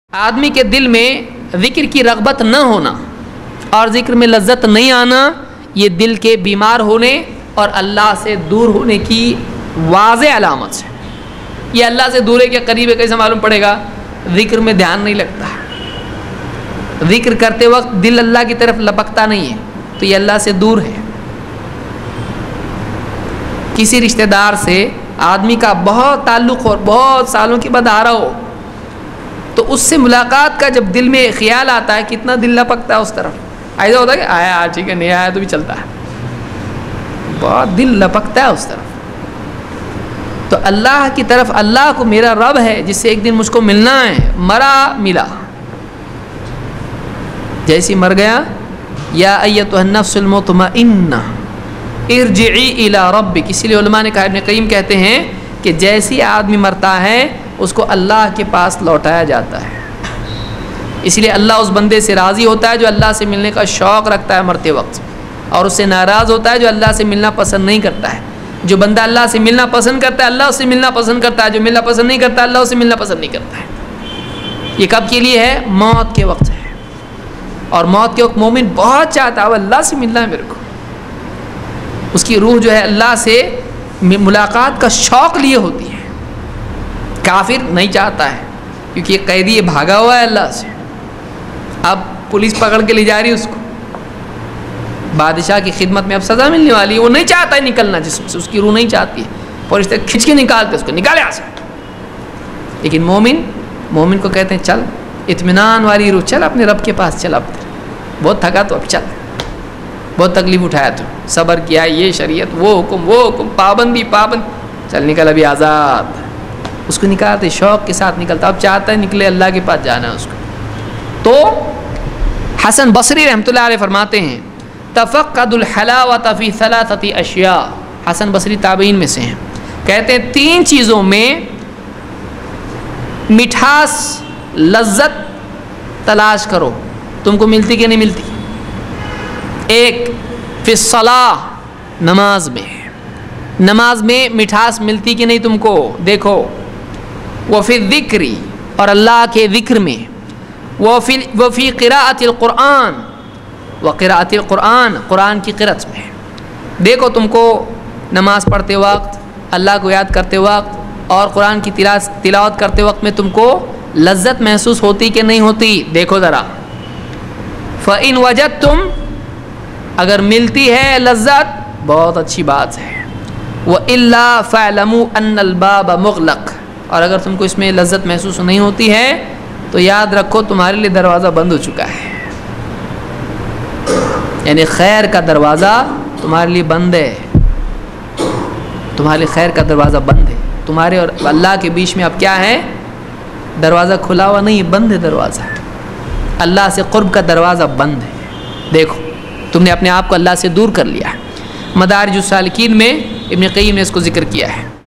آدمی کے دل میں ذکر کی رغبت نہ ہونا اور ذکر میں لذت نہیں آنا، یہ دل کے بیمار ہونے اور اللہ سے دور ہونے کی واضح علامت ہے۔ یہ اللہ سے دور ہے کہ قریب ہے کیسے معلوم پڑے گا؟ ذکر میں دھیان نہیں لگتا، ذکر کرتے وقت دل اللہ کی طرف لپکتا نہیں ہے، تو یہ اللہ سے دور ہے۔ کسی رشتہ دار سے آدمی کا بہت تعلق اور بہت سالوں کے بعد آ رہا ہو تو اس سے ملاقات کا جب دل میں خیال آتا ہے کتنا دل لپکتا ہے اس طرف۔ ایسا ہوتا ہے کہ آیا ٹھیک ہے، نہیں آیا تو بھی چلتا ہے، بہت دل لپکتا ہے اس طرف۔ تو اللہ کی طرف، اللہ کو میرا رب ہے جس سے ایک دن مجھ کو ملنا ہے، مرا ملا، جیسی مر گیا، یا ایتها النفس المطمئنہ ارجعی الی ربک۔ اسی لیے علماء نے کہا، ابن قیم کہتے ہیں کہ جیسی آدمی مرتا ہے اس کو اللہ کے پاس لوٹایا جاتا ہے۔ اس لیے اللہ اس بندے سے راضی ہوتا ہے جو اللہ سے ملنے کا شوق رکھتا ہے مرتے وقت، اور اس سے ناراض ہوتا ہے جو اللہ سے ملنا پسند نہیں کرتا ہے۔ جو بندہ اللہ سے ملنا پسند کرتا ہے اللہ اس سے ملنا پسند کرتا ہے، جو ملنا پسند نہیں کرتا اللہ اس سے ملنا پسند نہیں کرتا ہے۔ یہ کب کے لیے ہے؟ موت کے وقت ہے، اور موت کے وقت مومن بہت چاہتا ہے اللہ سے ملنا ہے میرے کو، اس کی روح جو ہے اللہ سے ملاقات کا شوق لیے ہوتی ہے۔ کافر نہیں چاہتا ہے کیونکہ یہ قیدی ہے، بھاگا ہوا ہے اللہ سے، اب پولیس پکڑ کے لے جا رہی ہے اس کو، بادشاہ کی خدمت میں اب سزا ملنے والی ہے، وہ نہیں چاہتا ہے نکلنا جسم سے، اس کی روح نہیں چاہتی ہے، فرشتے کھنچ کے نکالتے اس کو، نکالے یہاں سے۔ لیکن مومن کو کہتے ہیں چل، اطمینان والی روح، چل اپنے رب کے پاس، چل، اب بہت تھکا تو اب چل، بہت تکلیف اٹھایا تو، صبر کیا، یہ شریعت، وہ حکم، پابندی، چل نکل ابھی آزاد۔ اس کو نکالتے، شوق کے ساتھ نکلتا، اب چاہتا ہے نکلے، اللہ کے پاس جانا ہے اس کو۔ تو حسن بصری رحمۃ اللہ علیہ فرماتے ہیں تفقد الحلاوۃ فی ثلاثۃ اشیاء۔ حسن بصری تابعین میں سے ہیں، کہتے ہیں تین چیزوں میں مٹھاس، لذت تلاش کرو، تم کو ملتی کہ نہیں ملتی؟ ایک فی الصلاۃ، نماز میں مٹھاس ملتی کہ نہیں تم کو؟ دیکھو، وفی الذکر، اور اللہ کے ذکر میں، وفی قراءۃ القرآن، وقراءۃ القرآن، قرآن کی قرأت میں۔ دیکھو تم کو نماز پڑھتے وقت، اللہ کو یاد کرتے وقت اور قرآن کی تلاوت کرتے وقت میں تم کو لذت محسوس ہوتی کہ نہیں ہوتی؟ دیکھو ذرا۔ فإن وجدتم، اگر ملتی ہے لذت بہت اچھی بات ہے، وإلا فاعلموا أن الباب مغلق، اور اگر تم کو اس میں لذت محسوس نہیں ہوتی ہے تو یاد رکھو تمہارے لیے دروازہ بند ہو چکا ہے، یعنی خیر کا دروازہ تمہارے لیے بند ہے، تمہارے لیے خیر کا دروازہ بند ہے، تمہارے اور اللہ کے بیچ میں اب کیا ہے؟ دروازہ کھلا ہوا نہیں، بند ہے دروازہ، اللہ سے قرب کا دروازہ بند ہے۔ دیکھو تم نے اپنے آپ کو اللہ سے دور کر لیا ہے۔ مدارج السالکین میں ابن قیم نے اس کو ذکر کیا ہے۔